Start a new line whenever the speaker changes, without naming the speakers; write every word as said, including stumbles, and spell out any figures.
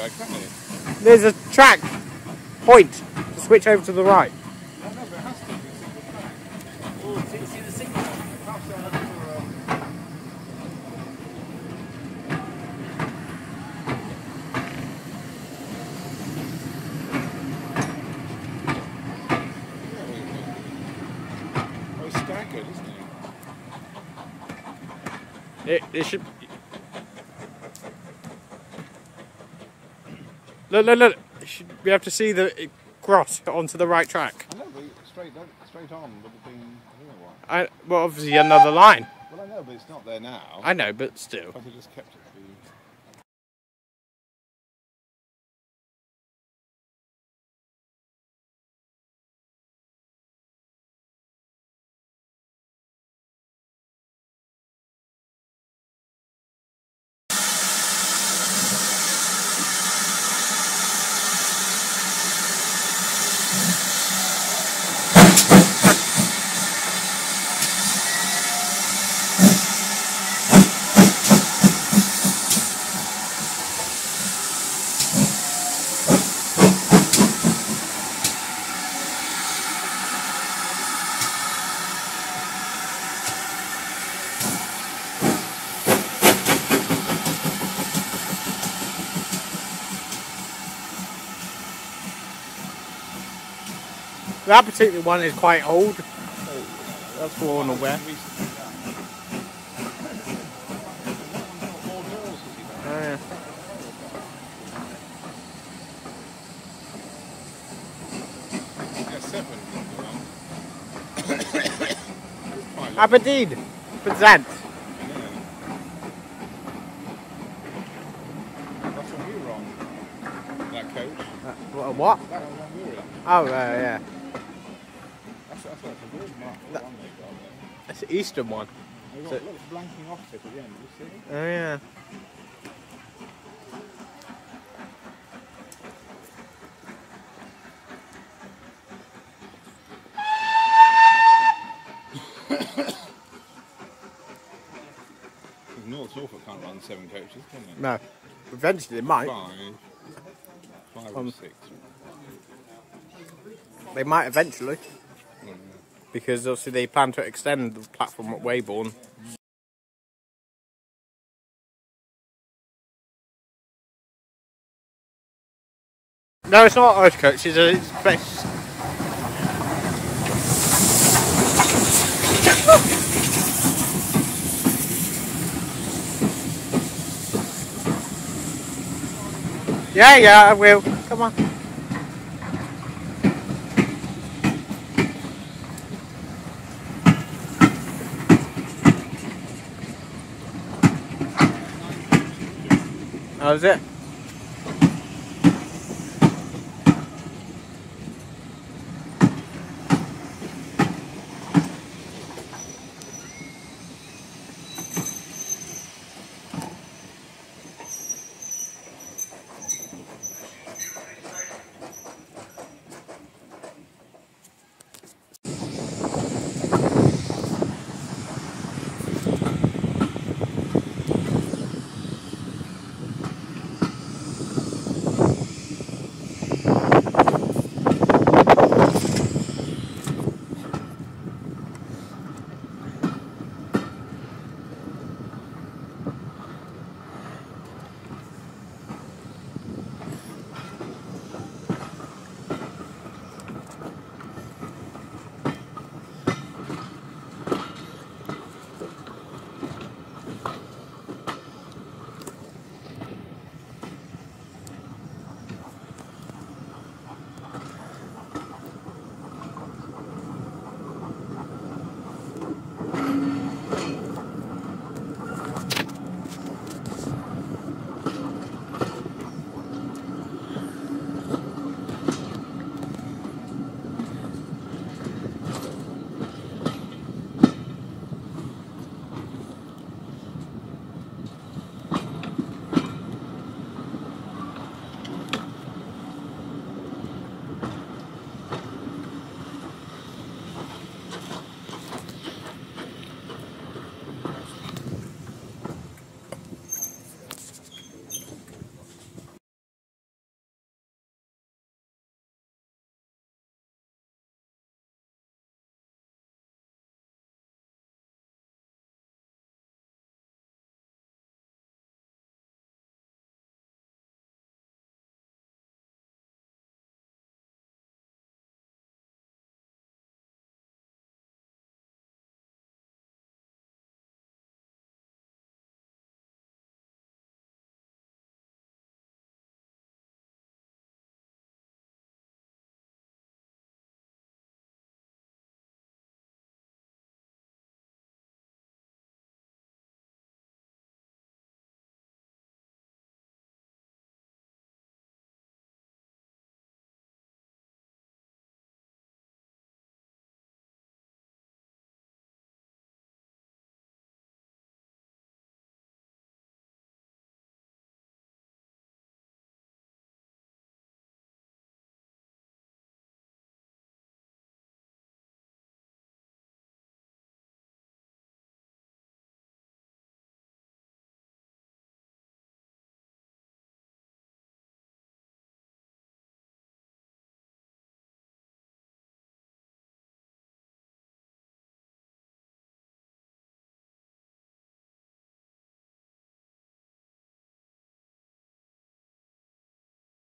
though, can it?
There's a track point to switch over to the right.
I know, but it has to be a single track.
Oh, see, see the signal?
Perhaps I'll have to, um, oh, it's staggered, isn't it?
It, it should. Look, look, look! You should be able to see the cross onto the right track.
I know, but straight, straight on would have been. I don't know why.
I well, obviously another line.
Well, I know, but it's not there now.
I know, but still.
If I could just kept it for you.
That particular one is quite old. That's for all aware. Oh, yeah.
Yeah, Severn.
Aberdeen present.
Yeah. That's when we were on that coach.
Uh, what?
That was when we were in.
Oh, uh, yeah.
That's, that's, that's a weird mark.
That-
One they've got there.
That's the eastern one.
They've got,
So-
look, it's blanking off it at the end. You see?
Oh, yeah.
North Norfolk can't run seven coaches, can they?
No. Eventually they might.
Five. Five
Um,
or six.
They might eventually.
Mm.
Because obviously they plan to extend the platform at Weybourne. No, it's not ice coach, it's a it's best. Yeah, yeah, I will. Come on. That was it.